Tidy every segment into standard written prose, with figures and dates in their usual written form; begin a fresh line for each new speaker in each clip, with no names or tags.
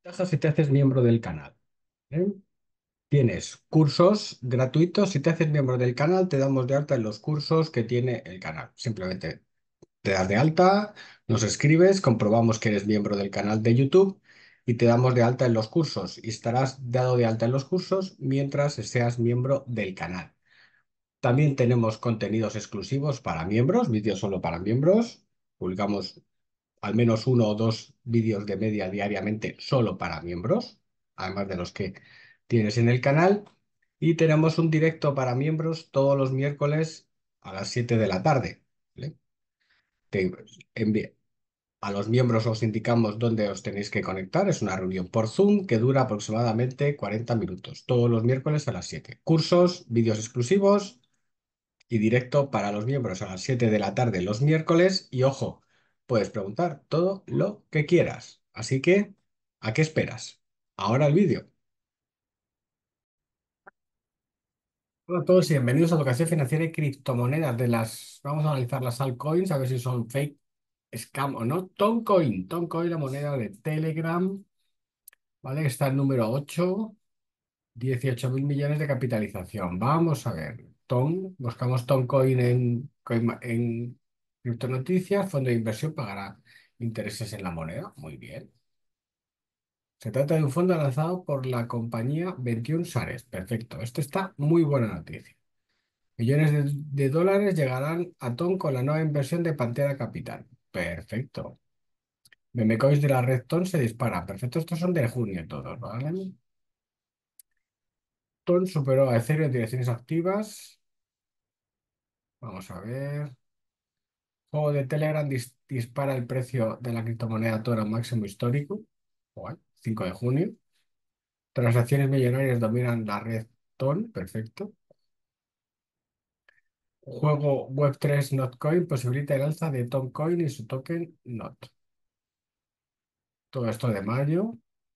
Ventajas si te haces miembro del canal. ¿Eh? Tienes cursos gratuitos. Si te haces miembro del canal, te damos de alta en los cursos que tiene el canal. Simplemente te das de alta, nos escribes, comprobamos que eres miembro del canal de YouTube y te damos de alta en los cursos. Y estarás dado de alta en los cursos mientras seas miembro del canal. También tenemos contenidos exclusivos para miembros, vídeos solo para miembros. Publicamos al menos uno o dos vídeos de media diariamente solo para miembros, además de los que tienes en el canal. Y tenemos un directo para miembros todos los miércoles a las 7 de la tarde. ¿Vale? Te envi- a los miembros os indicamos dónde os tenéis que conectar. Es una reunión por Zoom que dura aproximadamente 40 minutos, todos los miércoles a las 7. Cursos, vídeos exclusivos y directo para los miembros a las 7 de la tarde los miércoles. Y ojo, puedes preguntar todo lo que quieras. Así que, ¿a qué esperas? Ahora el vídeo. Hola a todos y bienvenidos a Educación Financiera y Criptomonedas Vamos a analizar las altcoins, a ver si son fake, scam o no. Toncoin, Toncoin, la moneda de Telegram, ¿vale? Está el número 8, 18.000 millones de capitalización. Vamos a ver. Buscamos Toncoin en criptonoticias, fondo de inversión pagará intereses en la moneda. Muy bien. Se trata de un fondo lanzado por la compañía 21 Shares. Perfecto. Esto está muy buena noticia. Millones de dólares llegarán a Ton con la nueva inversión de Pantera Capital. Perfecto. Memecoins de la red Ton se dispara. Perfecto. Estos son de junio todos, ¿vale? Ton superó a Ethereum en direcciones activas. Vamos a ver. Juego de Telegram dispara el precio de la criptomoneda Ton a máximo histórico. Guay, 5 de junio. Transacciones millonarias dominan la red Ton. Perfecto. Juego Web3 Notcoin posibilita el alza de Toncoin y su token Not. Todo esto de mayo.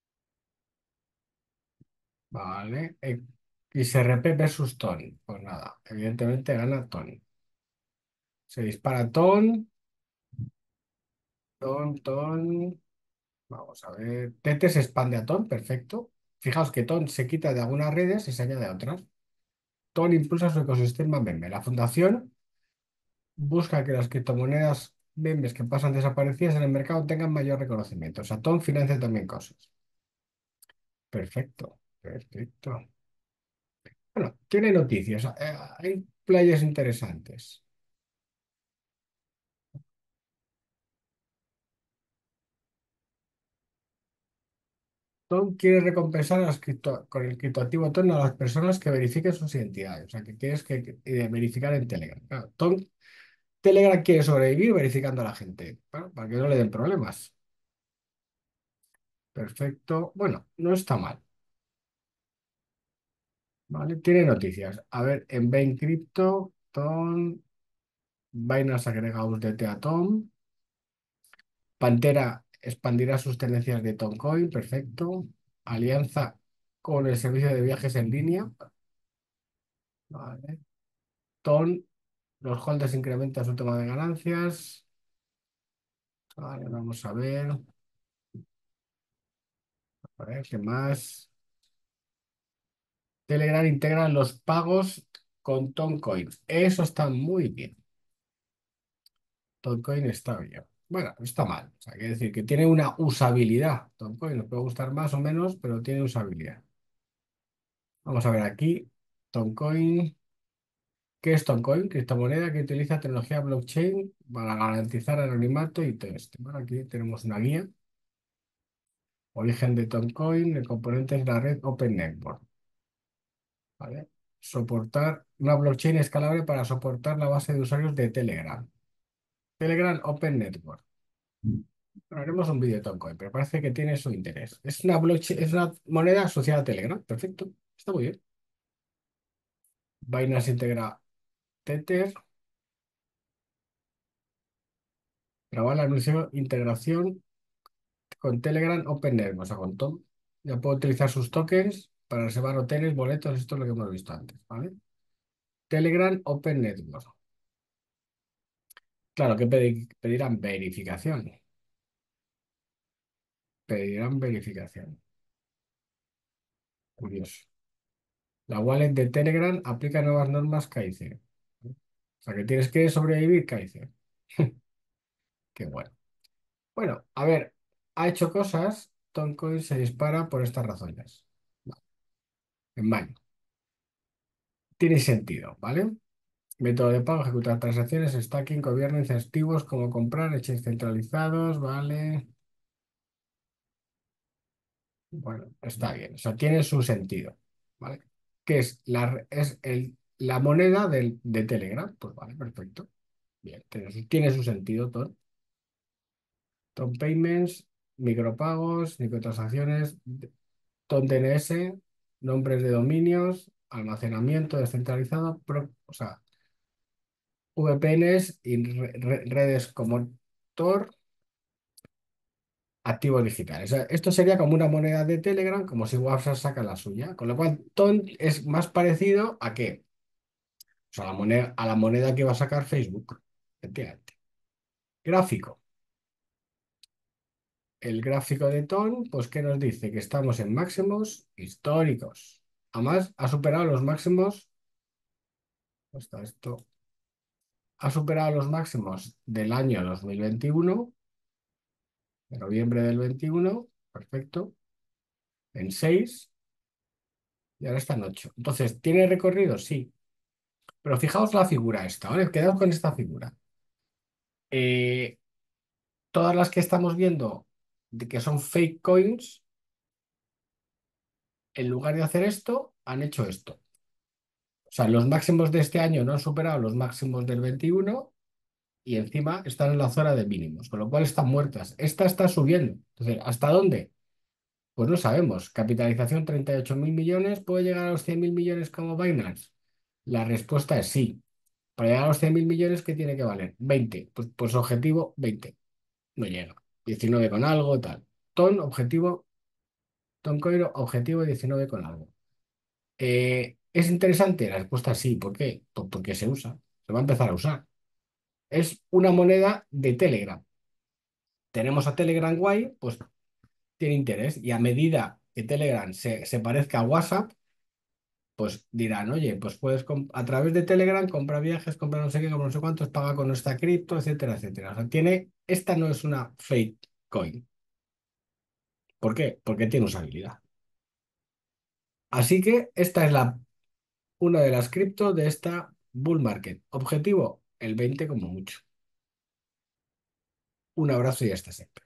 Vale. XRP versus Ton. Pues nada, evidentemente gana Ton. Se dispara Ton. Ton. Vamos a ver. Tete se expande a Ton. Perfecto. Fijaos que Ton se quita de algunas redes y se añade a otras. Ton impulsa su ecosistema meme. La fundación busca que las criptomonedas memes que pasan desaparecidas en el mercado tengan mayor reconocimiento. O sea, Ton financia también cosas. Perfecto. Perfecto. Bueno, tiene noticias. Hay playas interesantes. Tom quiere recompensar con el criptoactivo Tom a las personas que verifiquen sus identidades. O sea, que tienes que verificar en Telegram. Claro, Telegram quiere sobrevivir verificando a la gente, ¿vale? Para que no le den problemas. Perfecto. Bueno, no está mal. ¿Vale? Tiene noticias. A ver, en Bain Crypto, Tom, Binance agrega USDT a Tom. Pantera expandirá sus tendencias de Toncoin, perfecto. Alianza con el servicio de viajes en línea. Vale. Ton, los holders incrementan su toma de ganancias. Vale, vamos a ver qué más. Telegram integra los pagos con Toncoin. Eso está muy bien. Toncoin está bien. Bueno, no está mal. O sea, quiere decir que tiene una usabilidad. Toncoin nos puede gustar más o menos, pero tiene usabilidad. Vamos a ver aquí. Toncoin. ¿Qué es Toncoin? Criptomoneda que utiliza tecnología blockchain para garantizar anonimato y todo esto. Bueno, aquí tenemos una guía. Origen de Toncoin, el componente es la red Open Network. ¿Vale? Soportar una blockchain escalable para soportar la base de usuarios de Telegram. Telegram Open Network. Bueno, haremos un vídeo de Toncoin, pero parece que tiene su interés. Es una blockchain, es una moneda asociada a Telegram. Perfecto. Está muy bien. Binance integra Tether. Grabar la anuncio integración con Telegram Open Network, o sea, con Tom. Ya puedo utilizar sus tokens para reservar hoteles, boletos, esto es lo que hemos visto antes, ¿vale? Telegram Open Network. Claro que pedirán verificación. pedirán verificación. Curioso. La wallet de Telegram aplica nuevas normas KIC. O sea que tienes que sobrevivir KIC. Qué bueno. Bueno, a ver, ha hecho cosas. Toncoin se dispara por estas razones. Vale, en mayo. Tiene sentido, ¿vale? Método de pago, ejecutar transacciones, stacking, gobierno, incentivos, como comprar, exchanges centralizados, ¿vale? Bueno, está bien. O sea, tiene su sentido, ¿vale? ¿Qué es? La moneda de Telegram. Pues vale, perfecto. Bien, tiene su sentido todo. Ton Payments, micropagos, microtransacciones, Ton DNS, nombres de dominios, almacenamiento descentralizado, o sea, VPNs y redes como Tor, activos digitales. O sea, esto sería como una moneda de Telegram, como si WhatsApp saca la suya. Con lo cual, Ton es más parecido a qué? O sea, a la moneda que va a sacar Facebook. Efectivamente. Gráfico. El gráfico de Ton, pues, ¿qué nos dice? Que estamos en máximos históricos. Además, ha superado los máximos. ¿Dónde está esto? Ha superado los máximos del año 2021, de noviembre del 21, perfecto, en 6 y ahora está en 8. Entonces, ¿tiene recorrido? Sí. Pero fijaos la figura esta, ¿vale? Quedaos con esta figura. Eh, todas las que estamos viendo de que son fake coins, en lugar de hacer esto, han hecho esto. O sea, los máximos de este año no han superado los máximos del 21 y encima están en la zona de mínimos, con lo cual están muertas. Esta está subiendo. Entonces, ¿hasta dónde? Pues no sabemos. Capitalización 38.000 millones. ¿Puede llegar a los 100.000 millones como Binance? La respuesta es sí. Para llegar a los 100.000 millones, ¿qué tiene que valer? 20. Pues objetivo 20. No llega. 19 con algo, tal. Objetivo, Toncoiro, objetivo 19 con algo. ¿Es interesante? La respuesta es sí. ¿Por qué? Pues porque se usa. Se va a empezar a usar. Es una moneda de Telegram. Tenemos a Telegram Guay, pues tiene interés. Y a medida que Telegram se parezca a WhatsApp, pues dirán, oye, pues puedes a través de Telegram comprar viajes, comprar no sé qué, comprar no sé cuántos, paga con nuestra cripto, etcétera, etcétera. O sea, esta no es una fake coin. ¿Por qué? Porque tiene usabilidad. Así que esta es una de las cripto de esta bull market. Objetivo, el 20 como mucho. Un abrazo y hasta siempre.